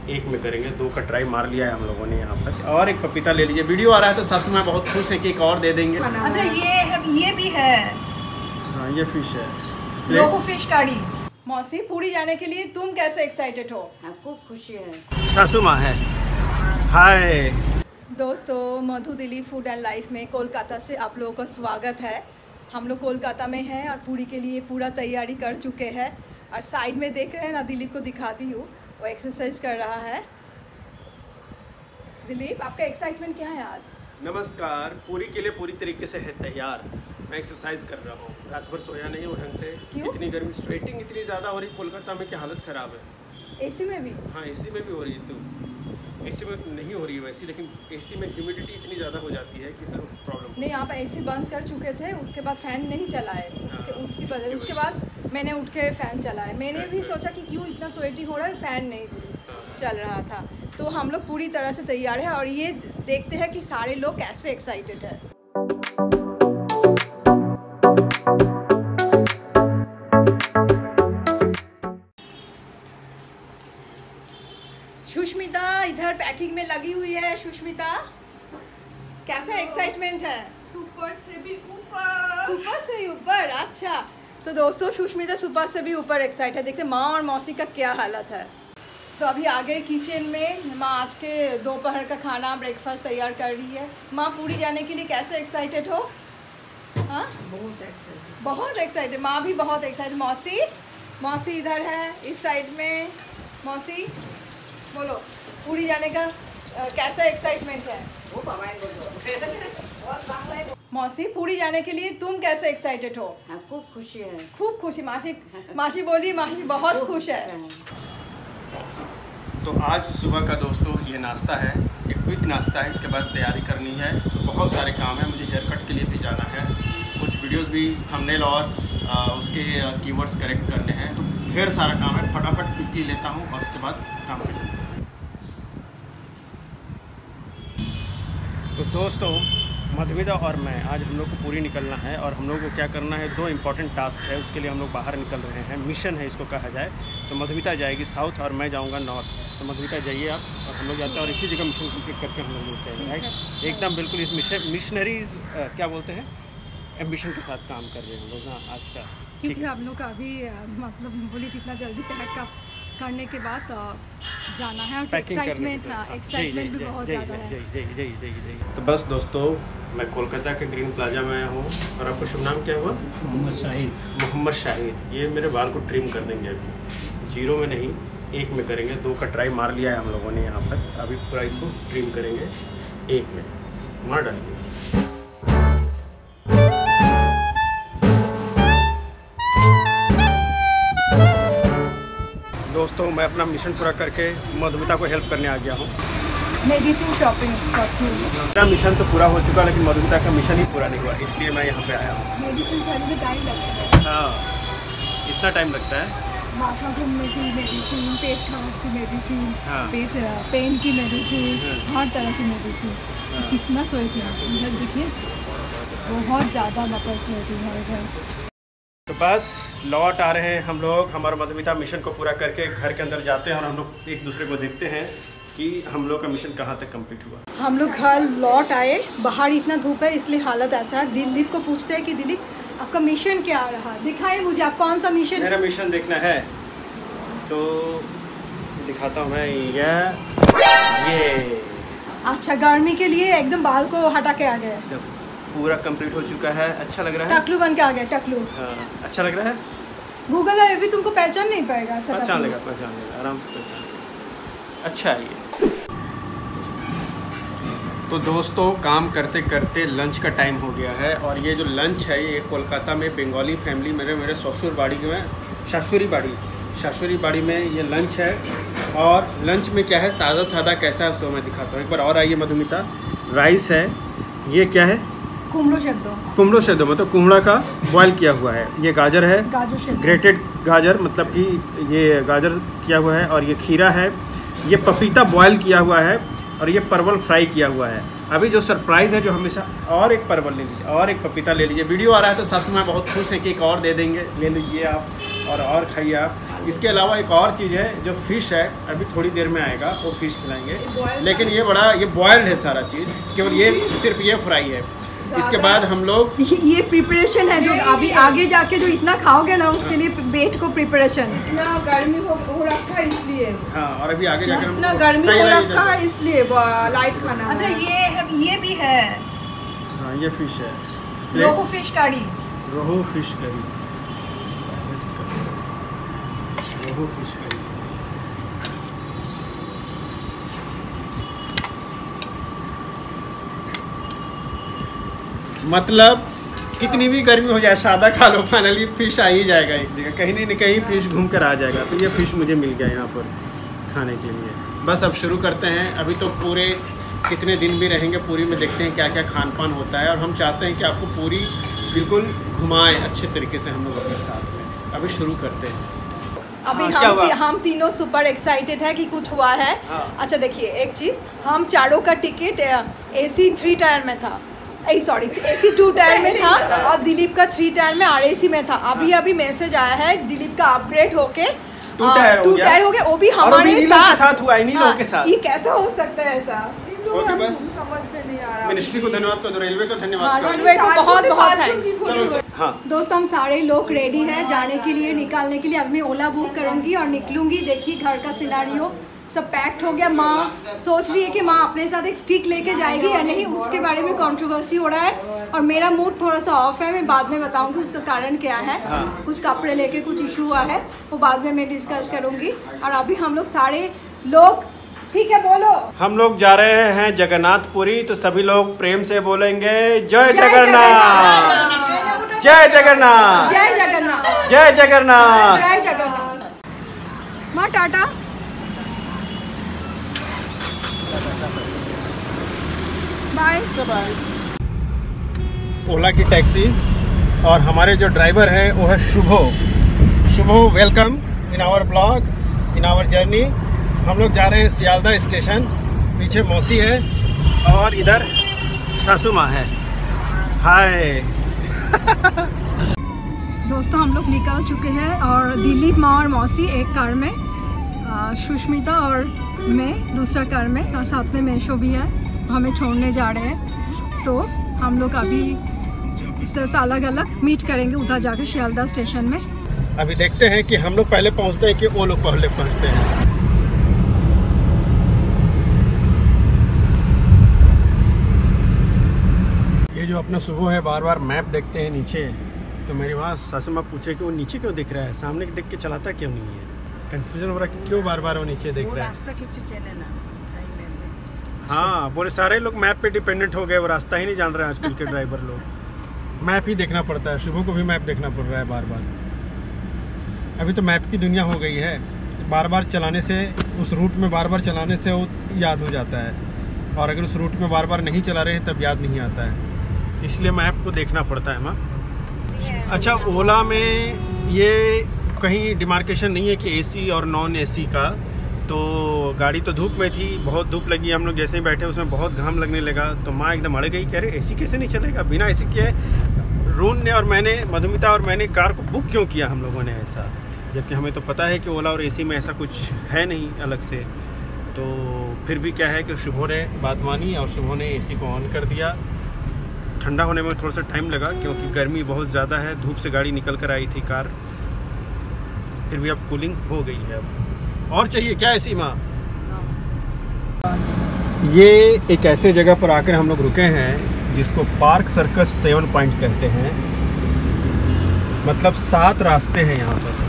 एक में करेंगे। 2 का ट्राई मार लिया है हम लोगों ने यहाँ पर। और एक पपीता ले लीजिए। वीडियो आ रहा है तो सासू माँ बहुत खुश है कि एक और दे देंगे। अच्छा ये भी है। हाँ ये फिश है, रोहू फिश कड़ी। मौसी पूरी जाने के लिए तुम कैसे एक्साइटेड हो? खूब खुशी है। सासू माँ है। हाय दोस्तों, Madhu Dilip food and life में कोलकाता से आप लोगों का स्वागत है। हम लोग कोलकाता में हैं और पूरी के लिए पूरा तैयारी कर चुके हैं। और साइड में देख रहे हैं ना, दिलीप को दिखाती हूँ, वो एक्सरसाइज कर रहा है। दिलीप, आपका एक्साइटमेंट क्या है आज? नमस्कार। पूरी के लिए पूरी तरीके से है तैयार। मैं एक्सरसाइज कर रहा हूँ। रात भर सोया नहीं हूँ ढंग से। क्यों? इतनी गर्मी, स्वेटिंग इतनी ज़्यादा हो रही कोलकाता में कि हालत ख़राब है। एसी में भी? हाँ एसी में भी हो रही है। तो एसी में नहीं हो रही है वैसी, लेकिन एसी में ह्यूमिडिटी इतनी ज़्यादा हो जाती है कि फिर प्रॉब्लम। नहीं, आप एसी बंद कर चुके थे, उसके बाद फ़ैन नहीं चलाए। उसके बाद मैंने उठ के फ़ैन चलाए। मैंने भी सोचा कि क्यों इतना स्वेटी हो रहा है, फ़ैन नहीं चल रहा था। तो हम लोग पूरी तरह से तैयार है और ये देखते हैं कि सारे लोग कैसे एक्साइटेड है। सुष्मिता इधर पैकिंग में लगी हुई है। सुष्मिता, कैसा एक्साइटमेंट है? सुपर से भी ऊपर। सुपर से ऊपर? अच्छा, तो दोस्तों सुष्मिता सुपर से भी ऊपर एक्साइटेड है। देखते माँ और मौसी का क्या हालत है। तो अभी आगे किचन में माँ आज के दोपहर का खाना, ब्रेकफास्ट तैयार कर रही है। माँ पूरी जाने के लिए कैसे एक्साइटेड हो? हाँ, बहुत एक्साइटेड। बहुत एक्साइटेड। माँ भी बहुत एक्साइटेड। मौसी इधर है, इस साइड में। मौसी बोलो, पूरी जाने का कैसा एक्साइटमेंट है? मौसी पूरी जाने के लिए तुम कैसे एक्साइटेड हो? खूब खुशी है। खूब खुशी। मासी बोल रही, मासी बहुत खुश है। तो आज सुबह का दोस्तों ये नाश्ता है, एक क्विक नाश्ता है। इसके बाद तैयारी करनी है। तो बहुत सारे काम है। मुझे हेयर कट के लिए भी जाना है। कुछ वीडियोस भी थंबनेल और उसके कीवर्ड्स करेक्ट करने हैं। तो ढेर सारा काम है। फटाफट क्विकली लेता हूँ और उसके बाद काम पे चलते हैं। तो दोस्तों, मधुमिता और मैं आज हम लोग को पूरी निकलना है और हम लोग को क्या करना है, 2 इम्पॉर्टेंट टास्क है। उसके लिए हम लोग बाहर निकल रहे हैं। मिशन है इसको कहा जाए। तो मधुमिता जाएगी साउथ और मैं जाऊंगा नॉर्थ। तो मधुमिता जाइए आप और हम लोग जाते हैं और इसी जगह मिशन कंप्लीट करके हम लोग मिलते हैं। राइट, एकदम बिल्कुल इस मिशनरीज क्या बोलते हैं, एम्बिशन के साथ काम कर रहे हैं हम लोग ना आज का। क्योंकि हम लोग का अभी मतलब बोली जितना जल्दी पैक करने के बाद जाना है और एक्साइटमेंट भी बहुत ज़्यादा है। तो बस दोस्तों, मैं कोलकाता के ग्रीन प्लाजा में आया हूँ। और आपका शुभ नाम क्या हुआ? मोहम्मद शाहिद। ये मेरे बाल को ट्रिम कर देंगे अभी। 0 में नहीं, 1 में करेंगे। 2 का ट्राई मार लिया है हम लोगों ने यहाँ पर। अभी पूरा इसको ट्रिम करेंगे 1 में। मार डालिए। दोस्तों, मैं अपना मिशन पूरा करके मधुमिता को हेल्प करने आ गया हूँ। Medicine shopping. मेरा मिशन तो पूरा हो चुका, लेकिन मधुमिता का मिशन ही पूरा नहीं हुआ, इसलिए मैं यहाँ पे आया हूँ। मेडिसिन खाने में टाइम लगता है। हाँ, इतना टाइम लगता है। माथा घूमने की मेडिसिन, पेट खराब की मेडिसिन, हाँ। पेट पेन की मेडिसिन, हर तरह की मेडिसिन। कितना स्वेटिंग है इधर, देखिए बहुत ज़्यादा मतलब स्वेटिंग है इधर। तो बस लौट आ रहे हैं हम लोग। हमारा मधुमिता मिशन को पूरा करके घर के अंदर जाते हैं और हम लोग एक दूसरे को देखते हैं कि हम लोग का मिशन कहाँ तक कंप्लीट हुआ। हम लोग घर लौट आए। बाहर इतना धूप है इसलिए हालत ऐसा है। दिलीप को पूछते हैं कि दिलीप आपका मिशन क्या रहा, दिखाए मुझे आप कौन सा मिशन। मेरा मिशन देखना है तो दिखाता हूँ मैं। ये अच्छा, गर्मी के लिए एकदम बाल को हटा के आ गए। पूरा कंप्लीट हो चुका है। अच्छा लग रहा है। टकलू बन के आ गया। टकलू। हाँ, अच्छा लग रहा है। गूगल है, अभी तुमको पहचान नहीं पाएगा। पहचान लेगा आराम से पहचान लेगा। अच्छा है ये। तो दोस्तों, काम करते करते लंच का टाइम हो गया है। और ये जो लंच है, ये कोलकाता में बंगाली फैमिली मेरे ससुर शाशुरी बाड़ी में ये लंच है। और लंच में क्या है, सादा कैसा है सो मैं दिखाता हूँ। एक बार और आइए मधुमिता। राइस है। ये क्या है? कुमड़ो शद्दो मतलब कुमड़ा का बॉयल किया हुआ है। ये गाजर है, ग्रेटेड गाजर, मतलब कि ये गाजर किया हुआ है। और ये खीरा है। ये पपीता बॉयल किया हुआ है। और ये परवल फ्राई किया हुआ है। अभी जो सरप्राइज़ है, जो हमेशा, और एक परवल ले लीजिए और एक पपीता ले लीजिए। वीडियो आ रहा है तो सासू माँ बहुत खुश है कि एक और दे देंगे। ले लीजिए आप। और खाइए आप। इसके अलावा एक और चीज़ है जो फ़िश है, अभी थोड़ी देर में आएगा वो फ़िश खिलाएंगे। लेकिन ये बॉयल्ड है सारा चीज़, केवल ये सिर्फ ये फ्राई है। इसके बाद हम लोग ये प्रिपरेशन है जो अभी आगे जाके जो इतना खाओगे ना उसके लिए वेट को प्रिपरेशन। इतना गर्मी हो रखा है इसलिए। हाँ, और अभी आगे जाकर इतना गर्मी हो रखा है इसलिए लाइट खाना। अच्छा ये भी है। हाँ, ये फिश है, रोहू फिश करी। रोहू फिश करी, रोहू फिश करी। मतलब कितनी भी गर्मी हो जाए सादा खा लो, फाइनली फिश आ ही जाएगा एक जगह, कहीं न कहीं फिश घूम कर आ जाएगा। तो ये फिश मुझे मिल गया यहाँ पर खाने के लिए। बस अब शुरू करते हैं। अभी तो पूरे कितने दिन भी रहेंगे पूरी में, देखते हैं क्या क्या खान पान होता है। और हम चाहते हैं कि आपको पूरी बिल्कुल घुमाएं अच्छे तरीके से हम लोग अपने साथ में। अभी शुरू करते हैं। अभी हम तीनों सुपर एक्साइटेड है कि कुछ हुआ है। अच्छा देखिए एक चीज़, हम चारों का टिकट AC 3 टायर में था, AC 2 टायर में था और दिलीप का 3 टायर में RAC में था। अभी मैसेज आया है दिलीप का अपग्रेड होके 2 टायर हो गया, वो भी हमारे साथ हुआ, इन्हीं लोगों के साथ। ये कैसा हो सकता है ऐसा? बस समझ में नहीं आ रहा। मिनिस्ट्री को धन्यवाद कर दो, रेलवे को धन्यवाद कर रेलवे को बहुत बहुत थैंक्स। दो। हाँ दोस्तों, हम सारे लोग रेडी हैं जाने के लिए, निकालने के लिए। अब मैं ओला बुक करूंगी और निकलूंगी। देखिए घर का सिनारियो सब पैक्ड हो गया। माँ सोच रही है कि माँ अपने साथ एक स्टिक लेके जाएगी या नहीं, उसके बारे में कंट्रोवर्सी हो रहा है। और मेरा मूड थोड़ा सा ऑफ है, मैं बाद में बताऊंगी उसका कारण क्या है। कुछ कपड़े लेके कुछ इशू हुआ है, वो बाद में मैं डिस्कस करूंगी। और अभी हम लोग सारे लोग, ठीक है बोलो, हम लोग जा रहे हैं जगन्नाथपुरी। तो सभी लोग प्रेम से बोलेंगे जय जगन्नाथ, जय जगन्नाथ, जय जगन्नाथ, जय जगन्नाथ, जय जगन्नाथ। माँ टाटा। बाय। ओला की टैक्सी और हमारे जो ड्राइवर हैं वो है Shubho. Shubho, welcome in our blog, in our journey. हम लोग जा रहे हैं सियालदा स्टेशन। पीछे मौसी है और इधर सासू माँ है। हाय दोस्तों, हम लोग निकल चुके हैं और दिलीप, माँ और मौसी एक कार में, सुष्मिता और मैं दूसरा कार में, और साथ में मेशो भी है, हमें छोड़ने जा रहे हैं। तो हम लोग अभी इस तरह से अलग अलग मीट करेंगे उधर जाके सियालदा स्टेशन में। अभी देखते हैं कि हम लोग पहले पहुंचते हैं कि वो लोग पहले पहुंचते हैं। ये जो अपना सुबह है बार बार मैप देखते हैं नीचे। तो मेरी वहाँ सासू माँ पूछे कि वो नीचे क्यों दिख रहा है, सामने देख के चलाता क्यों नहीं है। कंफ्यूजन हो रहा है कि क्यों बार बार वो नीचे देख रहा है। हाँ, बोले सारे लोग मैप पे डिपेंडेंट हो गए, वो रास्ता ही नहीं जान रहे हैं आजकल के ड्राइवर लोग। मैप ही देखना पड़ता है, शुभ को भी मैप देखना पड़ रहा है बार बार। अभी तो मैप की दुनिया हो गई है, बार बार चलाने से, उस रूट में बार बार चलाने से वो याद हो जाता है। और अगर उस रूट में बार बार नहीं चला रहे हैं तब याद नहीं आता है, इसलिए मैप को देखना पड़ता है। माँ अच्छा, ओला में ये कहीं डिमार्केशन नहीं है कि AC और नॉन AC का। तो गाड़ी तो धूप में थी, बहुत धूप लगी, हम लोग जैसे ही बैठे उसमें बहुत घाम लगने लगा। तो माँ एकदम अड़ गई, कह रहे AC कैसे नहीं चलेगा, बिना AC के। रोन ने और मैंने, मधुमिता और मैंने कार को बुक क्यों किया हम लोगों ने ऐसा, जबकि हमें तो पता है कि ओला और AC में ऐसा कुछ है नहीं अलग से। तो फिर भी क्या है कि शुभो ने बात मानी और शुभो ने AC को ऑन कर दिया। ठंडा होने में थोड़ा सा टाइम लगा क्योंकि गर्मी बहुत ज़्यादा है, धूप से गाड़ी निकल कर आई थी कार। फिर भी अब कूलिंग हो गई है। अब और चाहिए क्या ऐसी माँ? ये एक ऐसे जगह पर आकर हम लोग रुके हैं जिसको पार्क सर्कस 7 पॉइंट कहते हैं। मतलब 7 रास्ते हैं यहाँ पर।